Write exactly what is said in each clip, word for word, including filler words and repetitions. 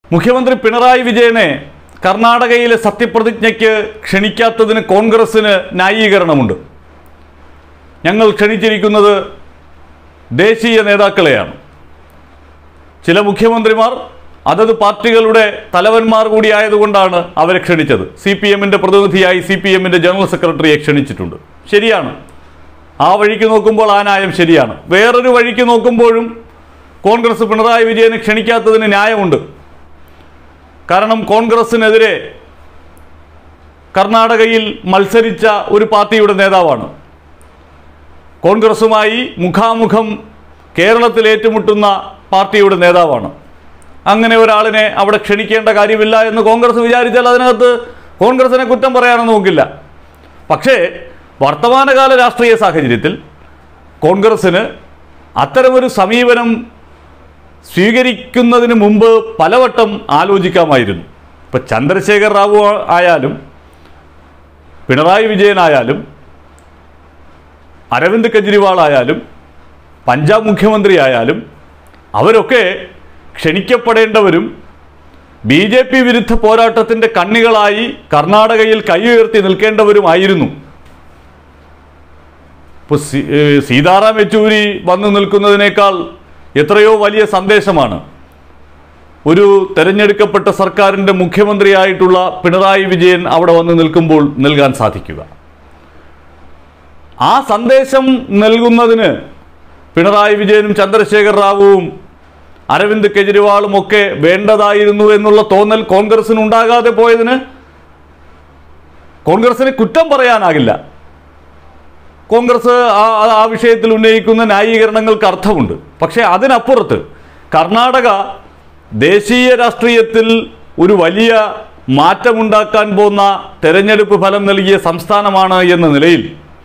മുഖ്യമന്ത്രി പിണറായി വിജയനെ കർണാടകയിലെ സത്യപ്രതിജ്ഞയ്ക്ക് ക്ഷണിക്കാത്തതിന് കോൺഗ്രസിന് ന്യായീകരണമുണ്ട്. ഞങ്ങൾ ക്ഷണിച്ചിരിക്കുന്നത് ദേശീയ നേതാക്കളെയാണ്. ചില മുഖ്യമന്ത്രിമാർ അതത് പാർട്ടികളുടെ തലവന്മാർ കൂടിയായതുകൊണ്ടാണ് അവരെ ക്ഷണിച്ചത്. സി പി എമ്മിൻ്റെ പ്രതിനിധിയായി സി പി എമ്മിൻ്റെ ജനറൽ സെക്രട്ടറിയെ ക്ഷണിച്ചിട്ടുണ്ട്. ശരിയാണ്, ആ വഴിക്ക് നോക്കുമ്പോൾ ആ ന്യായം ശരിയാണ്. വേറൊരു വഴിക്ക് നോക്കുമ്പോഴും കോൺഗ്രസ് പിണറായി വിജയനെ ക്ഷണിക്കാത്തതിന് ന്യായമുണ്ട്. കാരണം കോൺഗ്രസിനെതിരെ കർണാടകയിൽ മത്സരിച്ച ഒരു പാർട്ടിയുടെ നേതാവാണ്. കോൺഗ്രസുമായി മുഖാമുഖം കേരളത്തിൽ ഏറ്റുമുട്ടുന്ന പാർട്ടിയുടെ നേതാവാണ്. അങ്ങനെ ഒരാളിനെ അവിടെ ക്ഷണിക്കേണ്ട കാര്യമില്ല എന്ന് കോൺഗ്രസ് വിചാരിച്ചാൽ അതിനകത്ത് കോൺഗ്രസിനെ കുറ്റം പറയാനൊന്നും നോക്കില്ല. പക്ഷേ വർത്തമാനകാല രാഷ്ട്രീയ സാഹചര്യത്തിൽ കോൺഗ്രസ്സിന് അത്തരമൊരു സമീപനം സ്വീകരിക്കുന്നതിന് മുമ്പ് പലവട്ടം ആലോചിക്കാമായിരുന്നു. ഇപ്പം ചന്ദ്രശേഖർ റാവു ആയാലും പിണറായി വിജയനായാലും അരവിന്ദ് കെജ്രിവാൾ ആയാലും പഞ്ചാബ് മുഖ്യമന്ത്രി ആയാലും അവരൊക്കെ ക്ഷണിക്കപ്പെടേണ്ടവരും ബി ജെ പി വിരുദ്ധ പോരാട്ടത്തിൻ്റെ കണ്ണികളായി കർണാടകയിൽ കൈ ഉയർത്തി നിൽക്കേണ്ടവരുമായിരുന്നു. ഇപ്പോൾ സീതാറാം യെച്ചൂരി വന്നു നിൽക്കുന്നതിനേക്കാൾ എത്രയോ വലിയ സന്ദേശമാണ് ഒരു തെരഞ്ഞെടുക്കപ്പെട്ട സർക്കാരിൻ്റെ മുഖ്യമന്ത്രിയായിട്ടുള്ള പിണറായി വിജയൻ അവിടെ വന്ന് നിൽക്കുമ്പോൾ നൽകാൻ സാധിക്കുക. ആ സന്ദേശം നൽകുന്നതിന് പിണറായി വിജയനും ചന്ദ്രശേഖർ റാവുവും അരവിന്ദ് കെജ്രിവാളും ഒക്കെ വേണ്ടതായിരുന്നു എന്നുള്ള തോന്നൽ കോൺഗ്രസിന് ഉണ്ടാകാതെ പോയതിന് കോൺഗ്രസിന് കുറ്റം പറയാനാകില്ല. കോൺഗ്രസ് ആ ആ വിഷയത്തിൽ ഉന്നയിക്കുന്ന ന്യായീകരണങ്ങൾക്ക് അർത്ഥമുണ്ട്. പക്ഷേ അതിനപ്പുറത്ത് കർണാടക ദേശീയ രാഷ്ട്രീയത്തിൽ ഒരു വലിയ മാറ്റമുണ്ടാക്കാൻ പോകുന്ന തെരഞ്ഞെടുപ്പ് ഫലം നൽകിയ സംസ്ഥാനമാണ് എന്ന നിലയിൽ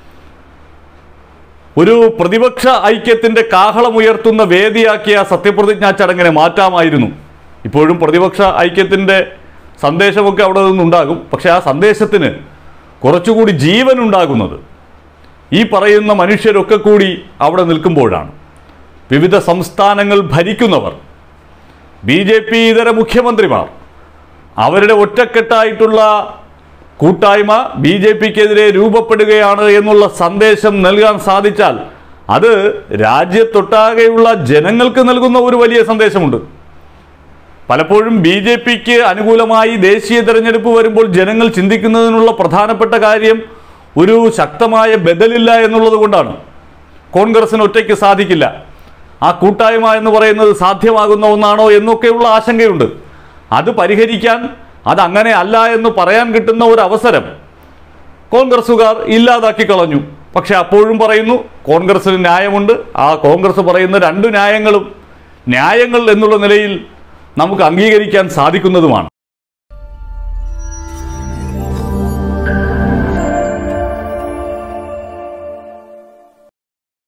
ഒരു പ്രതിപക്ഷ ഐക്യത്തിൻ്റെ കാഹളമുയർത്തുന്ന വേദിയാക്കിയ സത്യപ്രതിജ്ഞാ ചടങ്ങിനെ മാറ്റാമായിരുന്നു. ഇപ്പോഴും പ്രതിപക്ഷ ഐക്യത്തിൻ്റെ സന്ദേശമൊക്കെ അവിടെ നിന്നുണ്ടാകും. പക്ഷേ ആ സന്ദേശത്തിന് കുറച്ചുകൂടി ജീവൻ ഉണ്ടാകുന്നത് ഈ പറയുന്ന മനുഷ്യരൊക്കെ കൂടി അവിടെ നിൽക്കുമ്പോഴാണ്. വിവിധ സംസ്ഥാനങ്ങൾ ഭരിക്കുന്നവർ, ബി ജെ പി ഇതര മുഖ്യമന്ത്രിമാർ, അവരുടെ ഒറ്റക്കെട്ടായിട്ടുള്ള കൂട്ടായ്മ ബി ജെ പിക്കെതിരെ രൂപപ്പെടുകയാണ് എന്നുള്ള സന്ദേശം നൽകാൻ സാധിച്ചാൽ അത് രാജ്യത്തൊട്ടാകെയുള്ള ജനങ്ങൾക്ക് നൽകുന്ന ഒരു വലിയ സന്ദേശമുണ്ട്. പലപ്പോഴും ബി ജെ പിക്ക് അനുകൂലമായി ദേശീയ തെരഞ്ഞെടുപ്പ് വരുമ്പോൾ ജനങ്ങൾ ചിന്തിക്കുന്നതിനുള്ള പ്രധാനപ്പെട്ട കാര്യം ഒരു ശക്തമായ ബദലില്ല എന്നുള്ളത് കൊണ്ടാണ്. കോൺഗ്രസിന് ഒറ്റയ്ക്ക് സാധിക്കില്ല, ആ കൂട്ടായ്മ എന്ന് പറയുന്നത് സാധ്യമാകുന്ന ഒന്നാണോ എന്നൊക്കെയുള്ള ആശങ്കയുണ്ട്. അത് പരിഹരിക്കാൻ അതങ്ങനെ അല്ല എന്ന് പറയാൻ കിട്ടുന്ന ഒരു അവസരം കോൺഗ്രസ്സുകാർ ഇല്ലാതാക്കി കളഞ്ഞു. പക്ഷെ അപ്പോഴും പറയുന്നു കോൺഗ്രസിന് ന്യായമുണ്ട്. ആ കോൺഗ്രസ് പറയുന്ന രണ്ട് ന്യായങ്ങളും ന്യായങ്ങൾ എന്നുള്ള നിലയിൽ നമുക്ക് അംഗീകരിക്കാൻ സാധിക്കുന്നതുമാണ്.